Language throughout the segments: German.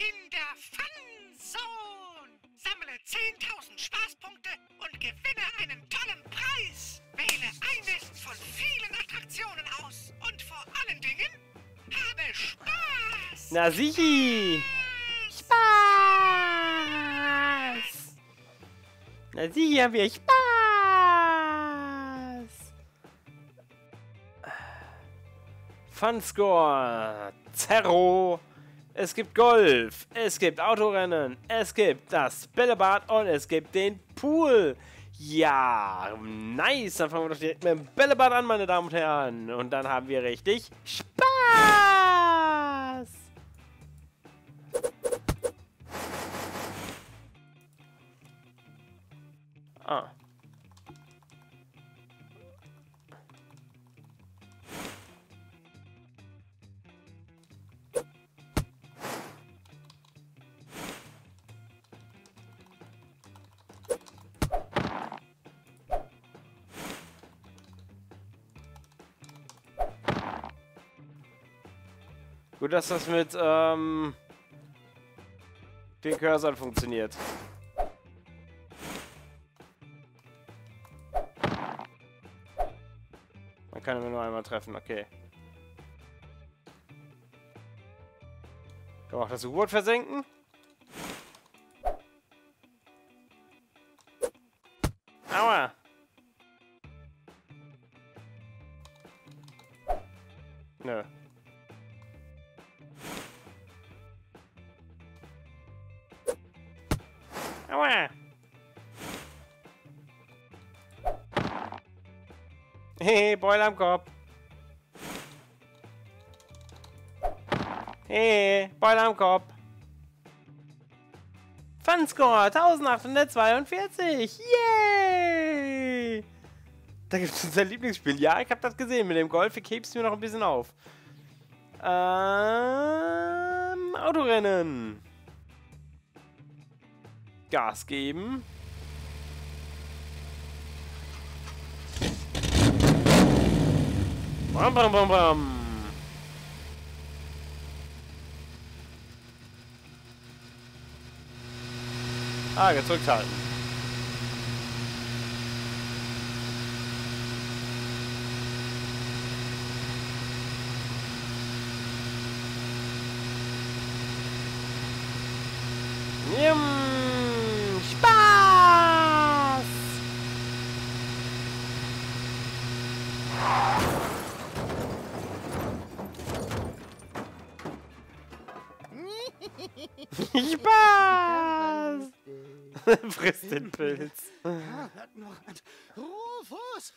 In der Funzone. Sammle 10.000 Spaßpunkte und gewinne einen tollen Preis. Wähle eine von vielen Attraktionen aus. Und vor allen Dingen, habe Spaß. Na sichi! Spaß! Na sichi, haben wir Spaß! Funscore, Zerro, es gibt Golf, es gibt Autorennen, es gibt das Bällebad und es gibt den Pool. Ja, nice, dann fangen wir doch direkt mit dem Bällebad an, meine Damen und Herren. Und dann haben wir richtig Spaß! Ah. Gut, dass das mit den Cursor funktioniert. Man kann immer nur einmal treffen, okay. Kann man auch das U-Boot versenken? Aua! Nö. Aua! Hey, Beule am Kopf. Hey, Beule am Kopf. Funscore 1842. Yay! Da gibt es unser Lieblingsspiel. Ja, ich habe das gesehen. Mit dem Golf, ich heb's mir noch ein bisschen auf. Autorennen. Gas geben. Bam, bam, bam, bam. Ah, gedrückt halten. Spaß! Spaß! Friss den Pilz. Rufus!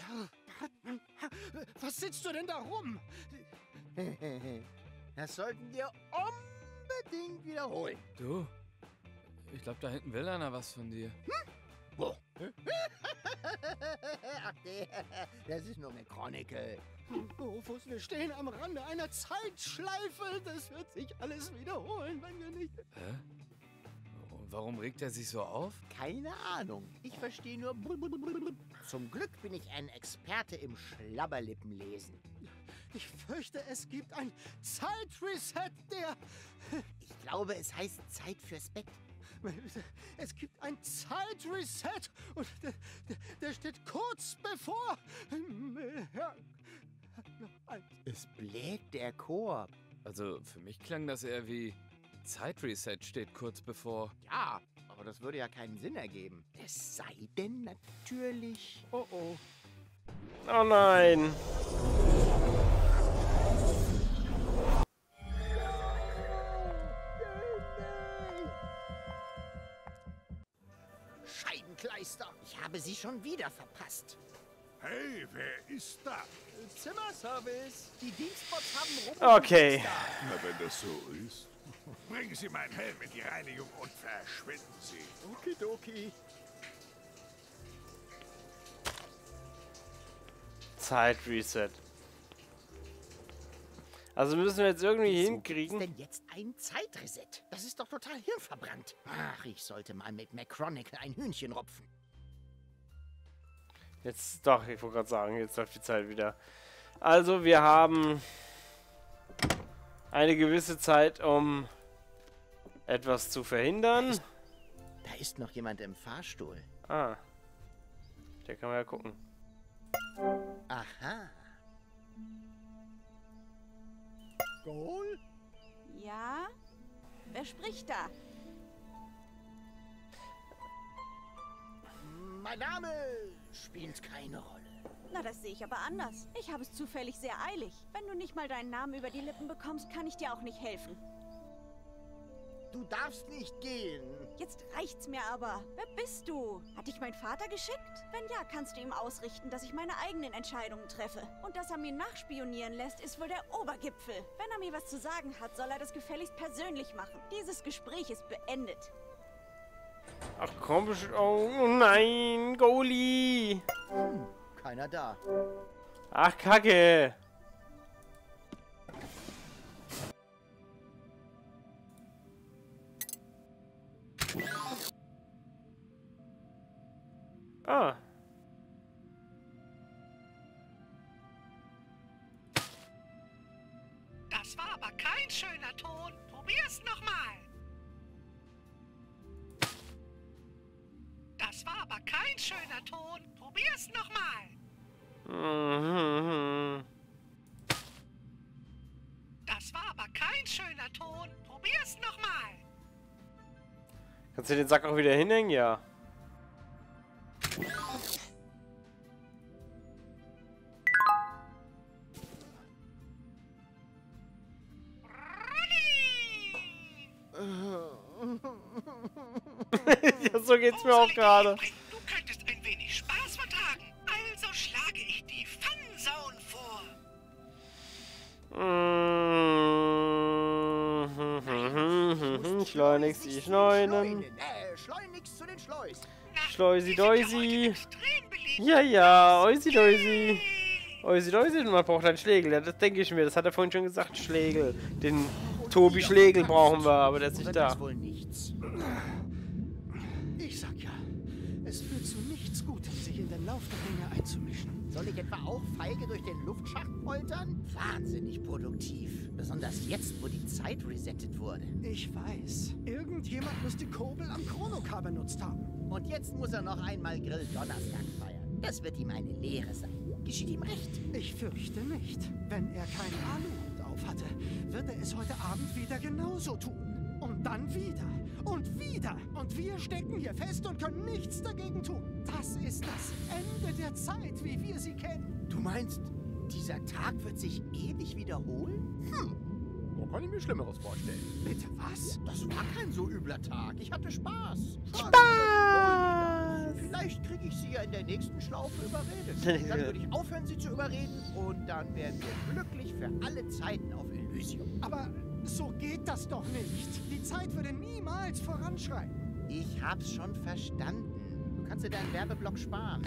Was sitzt du denn da rum? Das sollten wir unbedingt wiederholen. Du, ich glaube, da hinten will einer was von dir. Wo? Ach, das ist nur Mechanical. Rufus, wir stehen am Rande einer Zeitschleife. Das wird sich alles wiederholen, wenn wir nicht... Hä? Und warum regt er sich so auf? Keine Ahnung. Ich verstehe nur... Zum Glück bin ich ein Experte im Schlabberlippenlesen. Ich fürchte, es gibt ein Zeitreset, der... Ich glaube, es heißt Zeit fürs Bett. Es gibt ein Zeitreset und der steht kurz bevor... Es bläht der Chor. Also, für mich klang das eher wie Zeitreset steht kurz bevor. Ja, aber das würde ja keinen Sinn ergeben. Es sei denn natürlich... Oh oh. Oh nein. Scheibenkleister, ich habe sie schon wieder verpasst. Hey, wer ist da? Zimmerservice. Die Dienstbots haben rum. Okay. Na, wenn das so ist. Bringen Sie meinen Helm in die Reinigung und verschwinden Sie. Okidoki. Zeitreset. Also müssen wir jetzt irgendwie Wieso hinkriegen. gibt's denn jetzt ein Zeitreset? Das ist doch total hirnverbrannt. Ach, ich sollte mal mit McChronicle ein Hühnchen rupfen. Jetzt doch, ich wollte gerade sagen, jetzt läuft die Zeit wieder. Also wir haben eine gewisse Zeit, um etwas zu verhindern. Da ist noch jemand im Fahrstuhl. Ah. Der kann man ja gucken. Aha. Goal? Ja? Wer spricht da? Mein Name spielt keine Rolle. Na, das sehe ich aber anders. Ich habe es zufällig sehr eilig. Wenn du nicht mal deinen Namen über die Lippen bekommst, kann ich dir auch nicht helfen. Du darfst nicht gehen. Jetzt reicht's mir aber. Wer bist du? Hat dich mein Vater geschickt? Wenn ja, kannst du ihm ausrichten, dass ich meine eigenen Entscheidungen treffe. Und dass er mir nachspionieren lässt, ist wohl der Obergipfel. Wenn er mir was zu sagen hat, soll er das gefälligst persönlich machen. Dieses Gespräch ist beendet. Ach komm, oh nein, Goalie. Keiner da. Ach, Kacke. Ah. Das war aber kein schöner Ton. Probier's nochmal. Das war aber kein schöner Ton. Probier's nochmal. Mhm. Das war aber kein schöner Ton. Probier's nochmal. Kannst du den Sack auch wieder hinhängen? Ja. Ja, so geht's mir auch gerade. Du könntest ein wenig Spaß vertragen. Also schlage ich die Funzone vor. Schleunigst die Schleunen. Schleunigst zu den Schleus. Schleusi Deusi. Extrem beliebt. Ja, ja, Oisi Deusi. Oisi Deusi, man braucht einen Schlegel. Ja, das denke ich mir. Das hat er vorhin schon gesagt, Schlegel. Den Tobi Schlegel brauchen wir, aber der ist nicht Wird da. das wohl nichts. Ich sag ja, es führt zu nichts Gutem, sich in den Lauf der Dinge einzumischen. Soll ich etwa auch feige durch den Luftschacht poltern? Wahnsinnig produktiv. Besonders jetzt, wo die Zeit resettet wurde. Ich weiß, irgendjemand müsste Kobel am Chronokar benutzt haben. Und jetzt muss er noch einmal Grill-Donnerstag feiern. Das wird ihm eine Lehre sein. Geschieht ihm recht. Ich fürchte nicht. Wenn er keinen Aluhut auf hatte, wird er es heute Abend wieder genauso tun. Und dann wieder. Und wieder. Und wir stecken hier fest und können nichts dagegen tun. Das ist das Ende der Zeit, wie wir sie kennen. Du meinst, dieser Tag wird sich ewig wiederholen? Da kann ich mir Schlimmeres vorstellen. Bitte was? Das war kein so übler Tag. Ich hatte Spaß. Spaß! Vielleicht kriege ich sie ja in der nächsten Schlaufe überredet. Dann würde ich aufhören, sie zu überreden. Und dann wären wir glücklich für alle Zeiten auf Elysium. Aber so geht das doch nicht. Die Zeit würde niemals voranschreiten. Ich hab's schon verstanden. Du kannst dir deinen Werbeblock sparen.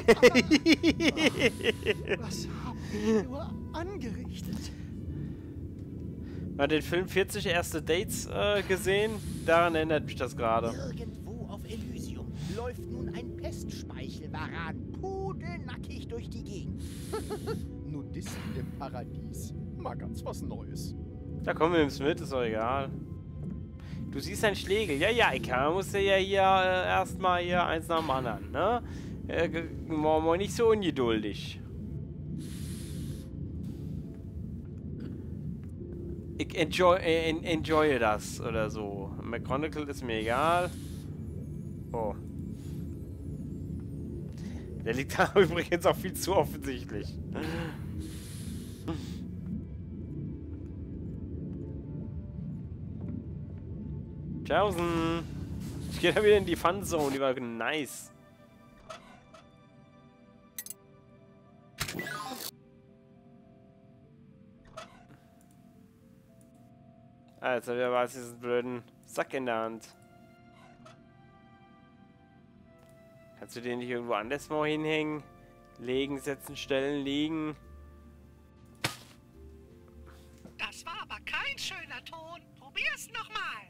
Was hab ich nur angerichtet? Man hat den Film 40 erste Dates gesehen. Daran erinnert mich das gerade. Irgendwo auf Elysium läuft nun ein Pestspeichelvaran pudelnackig durch die Gegend. Nudisten im Paradies. Mal ganz was Neues. Da kommen wir mit, ist doch egal. Du siehst einen Schlegel. Ja, ja, ich musste ja hier erstmal hier eins nach dem anderen, ne? Mal nicht so ungeduldig. Ich enjoye das oder so. McChronicle ist mir egal. Oh. Der liegt da übrigens auch viel zu offensichtlich. Tschaußen. Ich gehe da wieder in die Funzone, die war nice. Also, wer weiß diesen blöden Sack in der Hand. Kannst du den nicht irgendwo anders mal hinhängen? Legen, setzen, stellen, liegen. Das war aber kein schöner Ton. Probier's nochmal.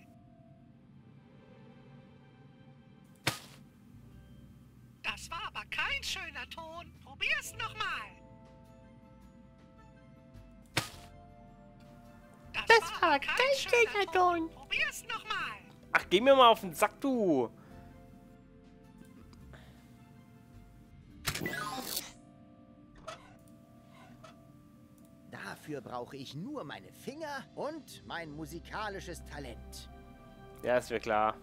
Das war aber kein schöner Ton. Probier's nochmal. Das war kein schöner Ton. Probier's nochmal. Ach, geh mir mal auf den Sack, du. Dafür brauche ich nur meine Finger und mein musikalisches Talent. Ja, ist mir klar.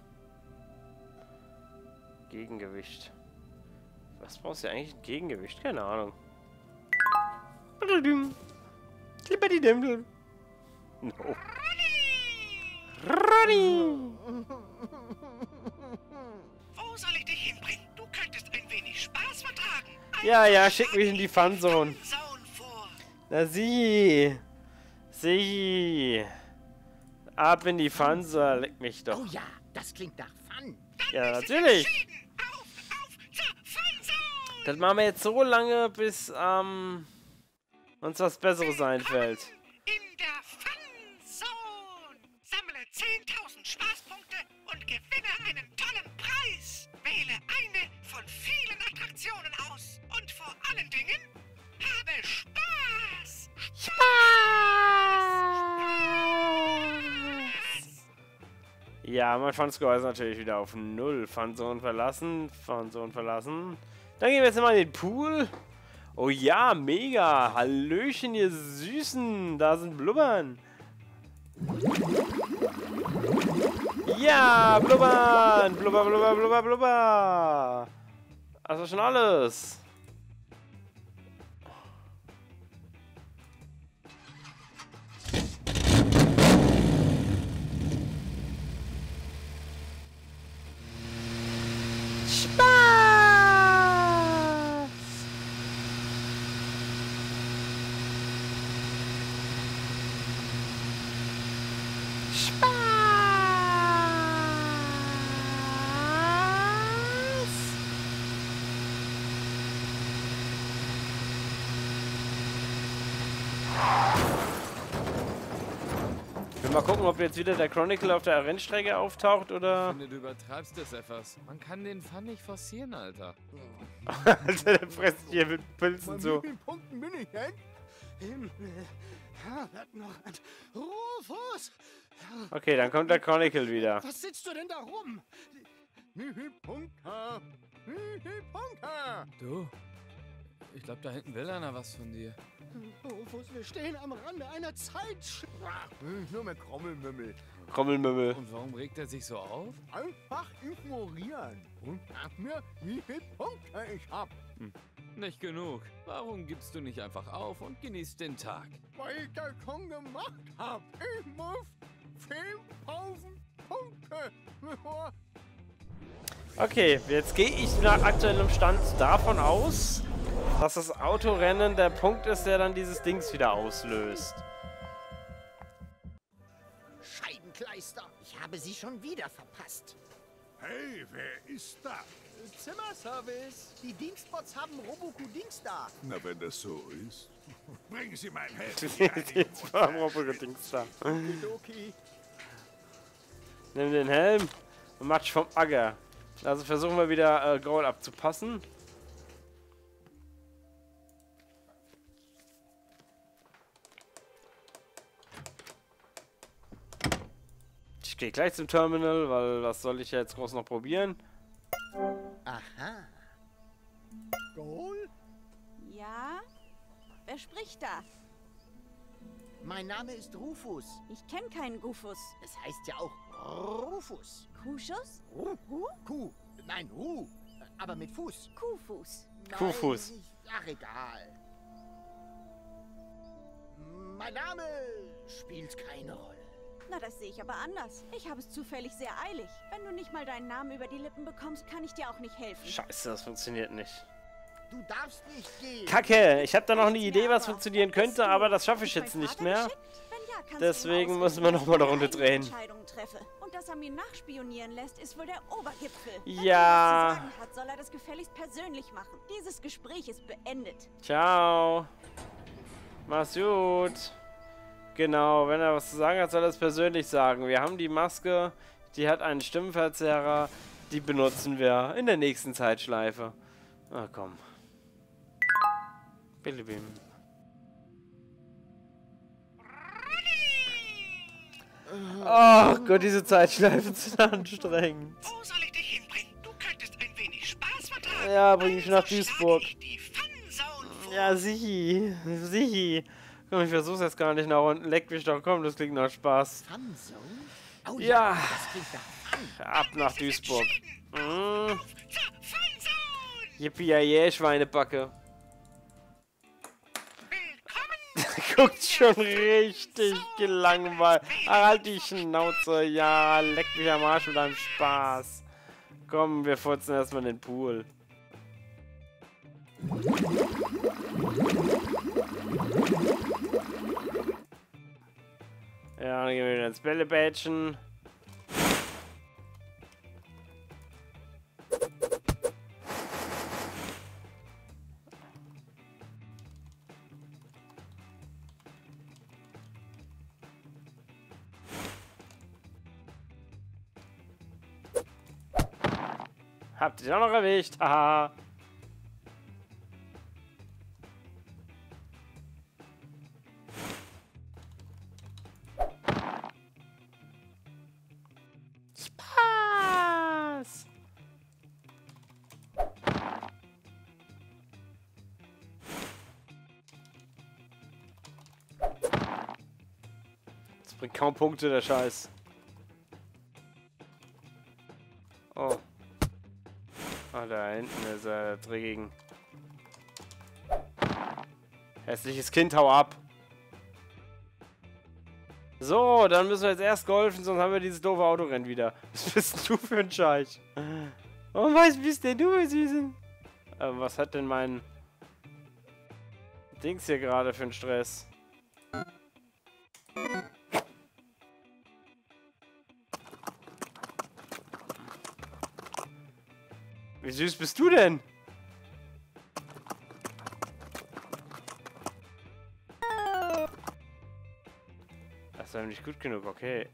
Gegengewicht. Was brauchst du eigentlich? Ein Gegengewicht? Keine Ahnung. No. Wo soll ich dich hinbringen? Du könntest ein wenig Spaß vertragen. Ja, ja, schick mich in die Funzone. Zone vor. Na sieh. Sieh. Ab in die Funzone. Leck mich doch. Oh ja, das klingt nach Fun. Ja, natürlich. Entschieden. Auf zur Funzone. Das machen wir jetzt so lange, bis uns was Besseres einfällt. In der Funzone. Sammle 10.000 Spaßpunkte und gewinne einen tollen Preis. Wähle eine von vielen Attraktionen aus. Und vor allen Dingen, habe Spaß. Ja, mein Fun-Score ist natürlich wieder auf 0. Funzone verlassen. Funzone verlassen. Dann gehen wir jetzt mal in den Pool. Oh ja, mega. Hallöchen, ihr Süßen. Da sind Blubbern. Ja, Blubbern. Blubber, blubber, blubber, blubber. Das ist schon alles. Spaß! Spaß! Ich will mal gucken, ob jetzt wieder der Chronicle auf der Rennstrecke auftaucht oder. Ich finde, du übertreibst das etwas. Man kann den Fun nicht forcieren, Alter. Alter, der frisst hier mit Pilzen so. Wie vielen Punkten bin ich denn? Herbert noch ein Rufus! Okay, dann kommt der Chronicle wieder. Was sitzt du denn da rum? Wie viel Punkte? Wie viel Punkte? Du, ich glaube, da hinten will einer was von dir. Rufus, wir stehen am Rande einer Zeitschlacht. Nur mit Krommelmümmel. Krommelmümmel. Und warum regt er sich so auf? Einfach ignorieren. Und sag mir, wie viel Punkte ich hab. Nicht genug. Warum gibst du nicht einfach auf und genießt den Tag? Weil ich das schon gemacht hab. Ich muss 10.000 Punkte. Bevor Okay, jetzt gehe ich nach aktuellem Stand davon aus, dass das Autorennen der Punkt ist, der dann dieses Dings wieder auslöst. Scheibenkleister, ich habe sie schon wieder verpasst. Hey, wer ist da? Zimmerservice. Die Dienstbots haben Roboku-Dings da. Na, wenn das so ist. Bringen Sie meinen Helm in die Reinigung Jetzt und war Roboter-Dings da. Okidoki. Nimm den Helm und Matsch vom Acker. Also versuchen wir wieder Gold abzupassen. Ich gehe gleich zum Terminal, weil was soll ich jetzt groß noch probieren? Aha. Goal? Ja? Wer spricht da? Mein Name ist Rufus. Ich kenne keinen Gufus. Es heißt ja auch Rufus. Kuschus? Kuh. Nein, Ru. Aber mit Fuß. Kuhfuß. Kuhfuß. Ach, egal. Mein Name spielt keine Rolle. Na, das sehe ich aber anders. Ich habe es zufällig sehr eilig. Wenn du nicht mal deinen Namen über die Lippen bekommst, kann ich dir auch nicht helfen. Scheiße, das funktioniert nicht. Du darfst nicht gehen. Kacke, ich habe da noch eine Sag's Idee, mir was aber, funktionieren wer bist könnte, du? aber das schaffe Hat ich dich jetzt mein nicht Vater mehr. geschickt? Wenn ja, kannst du ihm Deswegen ausrichten, müssen wir noch mal eine dass ich Runde meine drehen. Entscheidungen treffe. Und dass er mir nachspionieren lässt, ist wohl der Obergipfel. Wenn Ja. er was zu sagen hat, soll er das gefälligst persönlich machen. Dieses Gespräch ist beendet. Ciao. Mach's gut. Genau, wenn er was zu sagen hat, soll er es persönlich sagen. Wir haben die Maske, die hat einen Stimmenverzerrer, die benutzen wir in der nächsten Zeitschleife. Ah, komm. Billibim. Oh Gott, diese Zeitschleifen sind anstrengend. Wo soll ich dich hinbringen? Du könntest ein wenig Spaß vertragen. Ja, bring mich nach Also Duisburg. schlage ich die Fun-Zone vor. Ja, sichi. Komm, ich versuch's jetzt gar nicht nach unten. Leck mich doch, komm, das klingt nach Spaß. Funzone? Oh Ja. das klingt nach Fun. Ab nach Es ist Duisburg. entschieden. Mm. Auf zur Fun-Zone. Yippie, Schweinebacke. Willkommen. Guckt schon richtig gelangweilt. Halt die Schnauze. Ja, leck mich am Arsch mit deinem Spaß. Komm, wir furzen erstmal in den Pool. Ja, dann gehen wir wieder ins Bällebädchen. Habt ihr auch noch erwischt? Haha. Spaß! Das bringt kaum Punkte, der Scheiß. Oh. Ah, da hinten ist er dagegen. Hässliches Kind, hau ab. So, dann müssen wir jetzt erst golfen, sonst haben wir dieses doofe Autorennen wieder. Was bist denn du für ein Scheiß? Oh, was bist denn du, Süßen? Was hat denn mein Dings hier gerade für einen Stress? Wie süß bist du denn? Das war nicht gut genug, okay.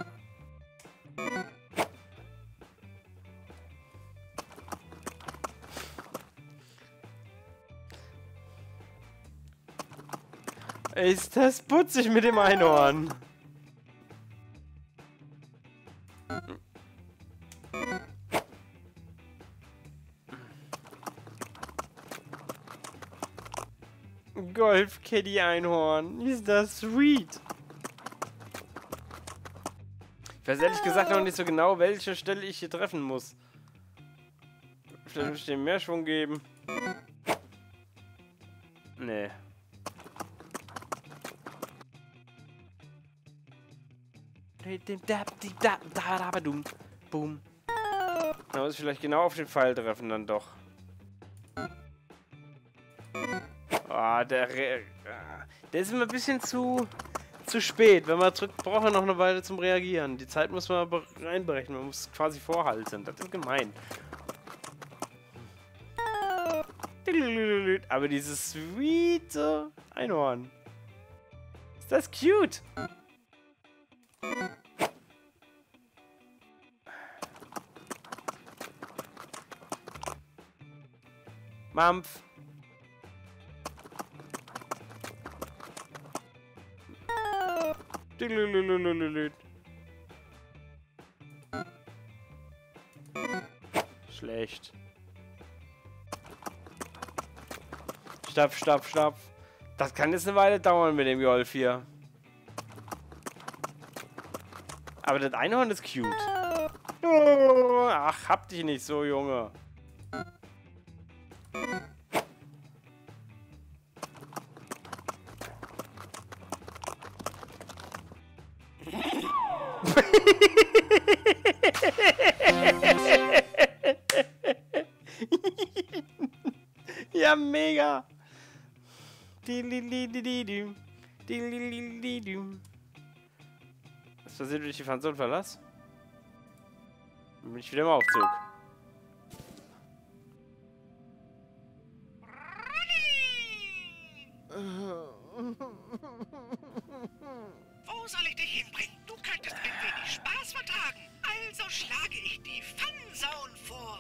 Ist das putzig mit dem Einhorn? Golf Caddy Einhorn. Ist das sweet? Ich weiß ehrlich gesagt noch nicht so genau, welche Stelle ich hier treffen muss. Vielleicht muss ich dem mehr Schwung geben. Nee. Boom. Da muss ich vielleicht genau auf den Pfeil treffen dann doch. Ah, der ist immer ein bisschen zu spät. Wenn man drückt, braucht er noch eine Weile zum Reagieren. Die Zeit muss man reinberechnen. Man muss quasi vorhalten. Das ist gemein. Aber dieses sweet Einhorn. Ist das cute? Mampf. Schlecht. Stapf, stapf, stapf. Das kann jetzt eine Weile dauern mit dem Golf hier. Aber das Einhorn ist cute. Ach, hab dich nicht so, Junge. Ja, mega. Was passiert, wenn ich die Funzone verlasse? Dann bin ich wieder im Aufzug. Wo soll ich dich hinbringen? Du könntest ein wenig Spaß vertragen. Also schlage ich die Fun-Zone vor.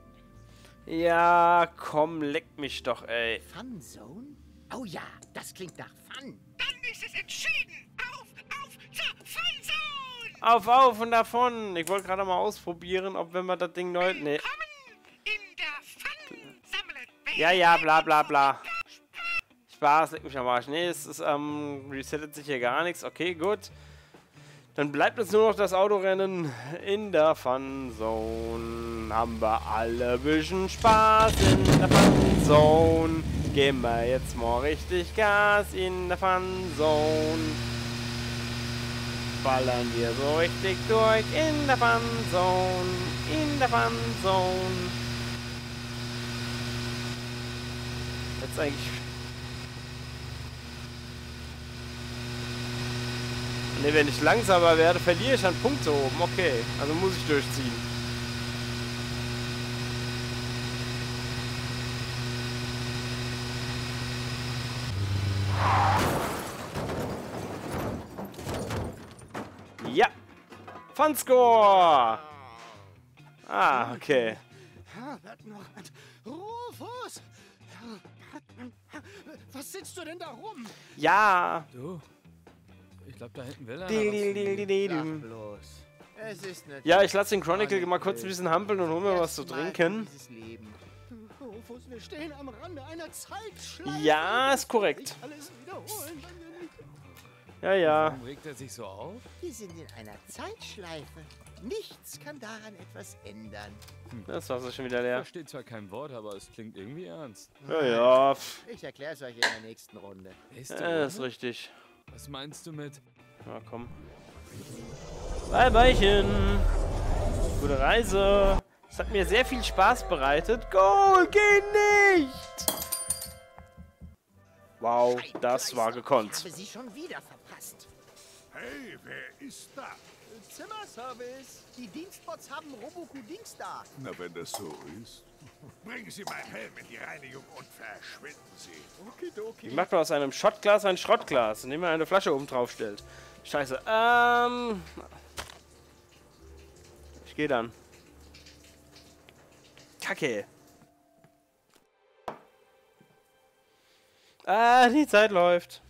Ja, komm, leck mich doch, ey. Funzone? Oh ja, das klingt nach Fun. Dann ist es entschieden. Auf zur Fun-Zone. Auf und davon. Ich wollte gerade mal ausprobieren, ob wenn wir das Ding neu... Nee. Willkommen in der Fun. Sammle Ja, bla bla bla. Spaß, leck mich am Arsch. Nee, es ist, resettet sich hier gar nichts. Okay, gut. Dann bleibt uns nur noch das Autorennen in der Fun Zone. Haben wir alle ein bisschen Spaß in der Fun Zone. Geben wir jetzt mal richtig Gas in der Fun Zone. Ballern wir so richtig durch in der Fun Zone. In der Fun Zone. Jetzt eigentlich... Ne, wenn ich langsamer werde, verliere ich an Punkte oben. Okay, also muss ich durchziehen. Ja. Funscore. Ah, okay. Herbert Norrand. Rufus! Was sitzt du denn da rum? Ja. Du? Ich glaube, da hinten will er. Sag bloß. Es ist natürlich Ja, ich lasse den Chronicle mal kurz ein bisschen hampeln und hol mir was zu erstmal trinken. dieses Leben. Rufus, wir stehen am Rande einer Zeitschleife. Ja, ist korrekt. Ich alles wiederholen, wenn wir nicht... Ja. Warum regt er sich so auf? Wir sind in einer Zeitschleife. Nichts kann daran etwas ändern. Das war's schon wieder Da leer. steht zwar kein Wort, aber es klingt irgendwie ernst. Ja. Ich erkläre es euch in der nächsten Runde. Nächste Ist Runde? richtig. Was meinst du mit? Ja, komm. Bye, Beichen. Gute Reise. Es hat mir sehr viel Spaß bereitet. Goal, geh nicht! Wow, das war gekonnt. Ich habe sie schon wieder verpasst. Hey, wer ist da? Zimmerservice. Die Dienstbots haben Roboku-Dings da. Na, wenn das so ist. Bringen Sie meinen Helm in die Reinigung und verschwinden Sie. Wie macht man aus einem Schottglas ein Schrottglas, indem man eine Flasche oben drauf stellt? Scheiße. Ich gehe dann. Kacke. Die Zeit läuft.